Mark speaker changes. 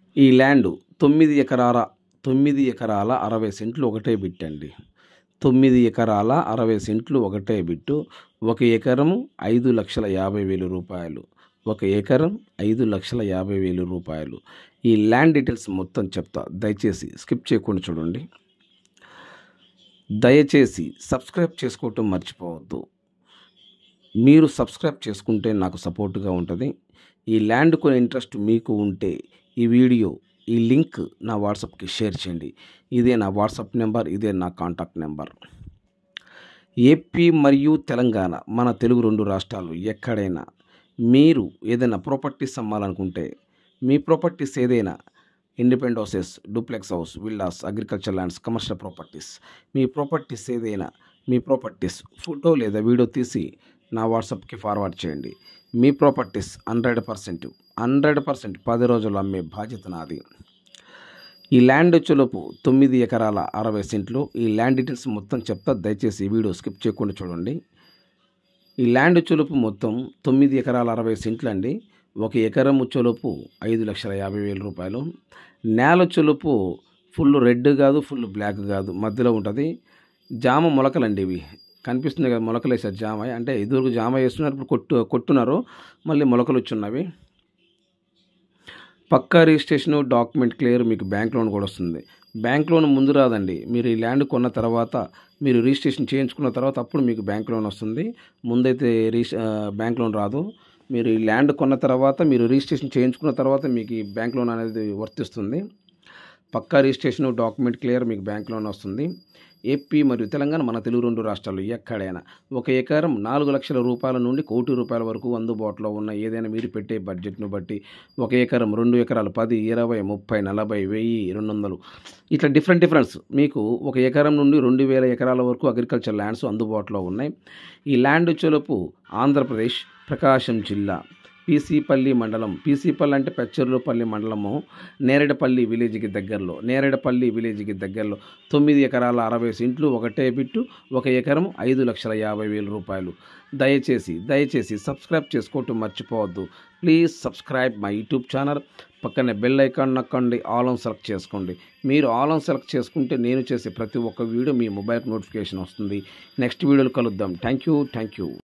Speaker 1: ఈ ల్యాండ్ 9 ఎకరాల 60 సెంట్లు ఒకటే బిట్టండి. 9 ఎకరాల 60 సెంట్లు ఒకటే బిట్టు. 1 ఎకరం 5,50,000 రూపాయలు. 1 ఎకరం 5,50,000 రూపాయలు. ఈ ల్యాండ్ డీటెయిల్స్ మొత్తం చెప్తా, దయచేసి స్కిప్ చేయకుండా చూడండి. దయచేసి సబ్స్క్రైబ్ చేసుకోవటం మర్చిపోవద్దు. మీరు సబ్స్క్రైబ్ చేసుకుంటే నాకు సపోర్ట్గా ఉంటుంది. ఈ ల్యాండ్ కొనే ఇంట్రెస్ట్ మీకు ఉంటే ఈ వీడియో, ఈ లింక్ నా వాట్సాప్కి షేర్ చేయండి. ఇదే నా వాట్సాప్ నెంబర్, ఇదే నా కాంటాక్ట్ నెంబర్. ఏపీ మరియు తెలంగాణ, మన తెలుగు 2 రాష్ట్రాలు ఎక్కడైనా మీరు ఏదైనా ప్రాపర్టీస్ అమ్మాలనుకుంటే, మీ ప్రాపర్టీస్ ఏదైనా independent houses, duplex house, villas, agriculture lands, commercial properties, మీ ప్రాపర్టీస్ ఏదైనా, మీ ప్రాపర్టీస్ ఫోటో లేదా వీడియో తీసి నా వాట్సాప్కి ఫార్వర్డ్ చేయండి. మీ ప్రాపర్టీస్ 100% 10 రోజుల్లో అమ్మే బాధ్యత నాది. ఈ ల్యాండ్ వచ్చేలోపు 9 ఎకరాల 60 సెంట్లు. ఈ ల్యాండ్ డీటెయిల్స్ మొత్తం చెప్తా, దయచేసి ఈ వీడియో స్కిప్ చేయకుండా చూడండి. ఈ ల్యాండ్ వచ్చేలోపు మొత్తం 9 ఎకరాల 60 సెంట్లు అండి. 1 ఎకరం వచ్చేలోపు 5,50,000 రూపాయలు. నేల వచ్చేలోపు ఫుల్ రెడ్ కాదు, ఫుల్ బ్లాక్ కాదు, మధ్యలో ఉంటుంది. జామ మొలకలండి ఇవి, కనిపిస్తుంది కదా, మొలకలు వేసారు జామ. అంటే ఎదురుకు జామ వేస్తున్నారు, ఇప్పుడు కొట్టున్నారు, మళ్ళీ మొలకలు వచ్చున్నవి. పక్కా రిజిస్ట్రేషన్, డాక్యుమెంట్ క్లియర్, మీకు బ్యాంక్ లోన్ కూడా వస్తుంది. బ్యాంక్ లోన్ ముందు రాదండి. మీరు ఈ ల్యాండ్ కొన్న తర్వాత, మీరు రిజిస్ట్రేషన్ చేయించుకున్న తర్వాత అప్పుడు మీకు బ్యాంక్ లోన్ వస్తుంది. ముందైతే బ్యాంక్ లోన్ రాదు. మీరు ఈ ల్యాండ్ కొన్న తర్వాత, మీరు రిజిస్ట్రేషన్ చేయించుకున్న తర్వాత మీకు ఈ బ్యాంక్ లోన్ అనేది వర్తిస్తుంది. పక్కా రిజిస్ట్రేషన్, డాక్యుమెంట్ క్లియర్, మీకు బ్యాంక్ లోన్ వస్తుంది. ఏపీ మరియు తెలంగాణ, మన తెలుగు 2 రాష్ట్రాలు ఎక్కడైనా 1 ఎకరం 4 లక్షల రూపాయల నుండి 1 కోటి రూపాయల వరకు అందుబాటులో ఉన్న ఏదైనా మీరు పెట్టే బడ్జెట్ను బట్టి 1 ఎకరం, 2 ఎకరాలు, 10, 20, 30, 40, 1000, 200 ఇట్లా డిఫరెన్స్. మీకు 1 ఎకరం నుండి 2,000 ఎకరాల వరకు అగ్రికల్చర్ ల్యాండ్స్ అందుబాటులో ఉన్నాయి. ఈ ల్యాండ్ వచ్చేలోపు ఆంధ్రప్రదేశ్, ప్రకాశం జిల్లా, పీసీపల్లి మండలం. పీసీపల్లి అంటే పెచ్చర్లపల్లి మండలము, నేరేడపల్లి విలేజ్కి దగ్గరలో. 9 ఎకరాల 60 సెంట్లు ఒకటే బిట్టు. 1 ఎకరం 5,50,000 రూపాయలు. దయచేసి సబ్స్క్రైబ్ చేసుకోవటం మర్చిపోవద్దు. Please subscribe my YouTube channel. పక్కనే బెల్ ఐకాన్ నొక్కండి, ఆల్ ఆన్ సెలెక్ట్ చేసుకోండి. మీరు ఆల్ ఆన్ సెలెక్ట్ చేసుకుంటే నేను చేసే ప్రతి ఒక్క వీడియో మీ మొబైల్కి నోటిఫికేషన్ వస్తుంది. నెక్స్ట్ వీడియోలో కలుద్దాం. Thank you.